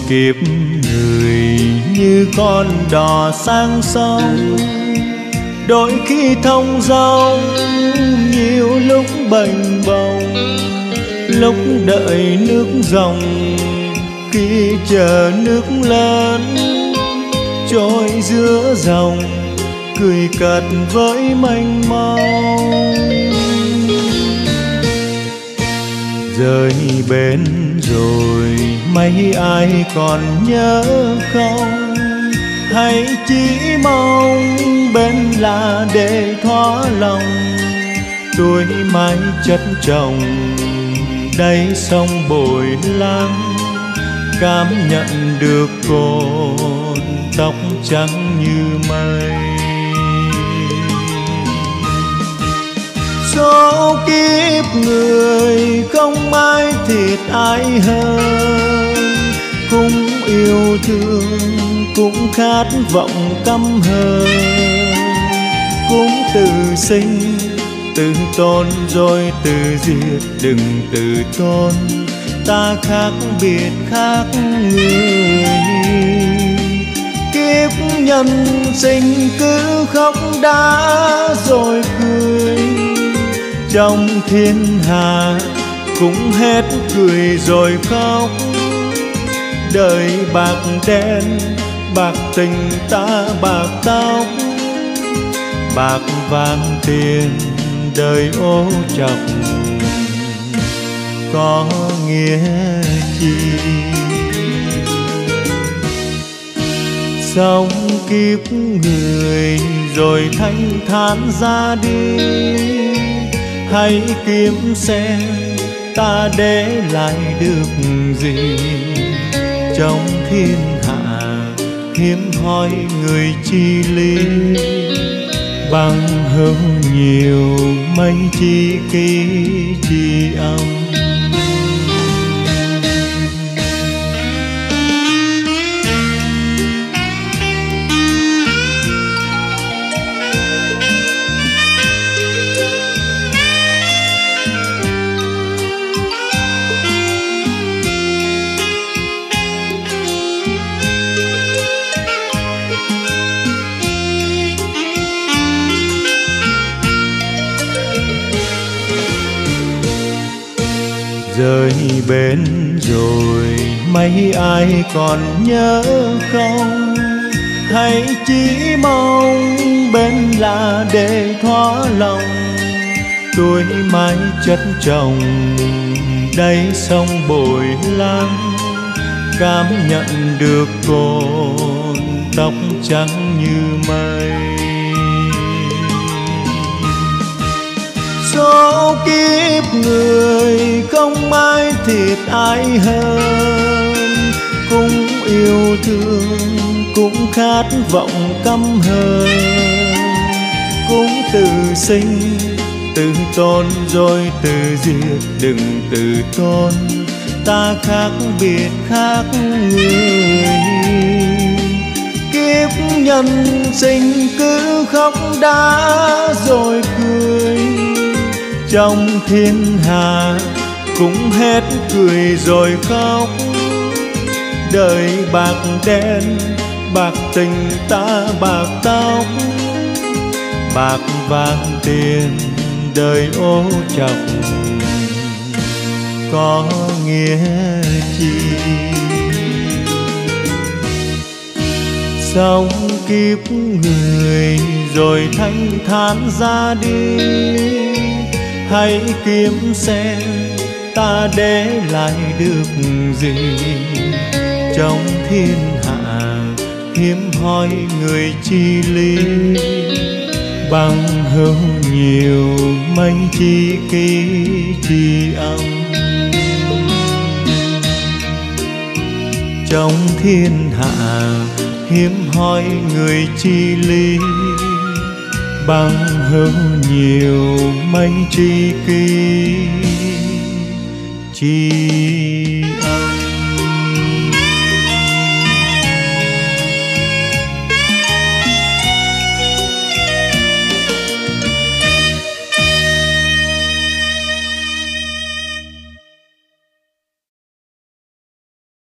kiếp người như con đò sang sông, đôi khi thông dong, nhiều lúc bềnh bồng, lúc đợi nước dòng, khi chờ nước lớn trôi giữa dòng, cười cợt với mênh mông. Rời bến rồi mấy ai còn nhớ không, hay chỉ mong bên là để thỏa lòng, tuổi mãi chất chồng đáy sông bồi lắng, cảm nhận được cồn tóc trắng như mây. Số kiếp người không ai thiệt ai hơn, cũng yêu thương cũng khát vọng căm hờn, cũng từ sinh từ tôn rồi từ diệt, đừng từ tôn ta khác biệt khác người. Kiếp nhân sinh cứ khóc đã rồi cười, trong thiên hà cũng hết cười rồi khóc. Đời bạc đen bạc tình ta bạc tóc, bạc vàng tiền đời ô trọc, có nghĩa chi. Sống kiếp người rồi thanh thản ra đi, hãy kiếm xem ta để lại được gì. Trong thiên hạ hiếm hoi người chi lý, bằng hữu nhiều mấy chi kỷ chi âm. Rời bến rồi mấy ai còn nhớ không, hãy chỉ mong bên là để thỏa lòng, tuổi mãi chất chồng đáy sông bồi lắng, cảm nhận được cồn tóc trắng như mây. Số kiếp người không ai thiệt ai hơn, cũng yêu thương cũng khát vọng căm hờn, cũng từ sinh từ tôn rồi từ diệt, đừng từ tôn ta khác biệt khác người. Kiếp nhân sinh cứ khóc đã rồi cười, trong thiên hà cũng hết cười rồi khóc. Đời bạc đen bạc tình ta bạc tóc, bạc vàng tiền đời ô trọc, có nghĩa chi. Sống kiếp người rồi thanh thản ra đi, hãy kiếm xem ta để lại được gì. Trong thiên hạ hiếm hoi người chi lý, bằng hữu nhiều mấy chi kỷ chi âm. Trong thiên hạ hiếm hoi người chi lý, bằng hữu nhiều mấy chi kỷ chi